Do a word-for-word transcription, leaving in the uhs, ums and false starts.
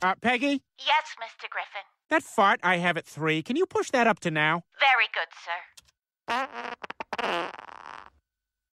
Uh, Peggy? Yes, Mister Griffin. That fart I have at three, can you push that up to now? Very good, sir.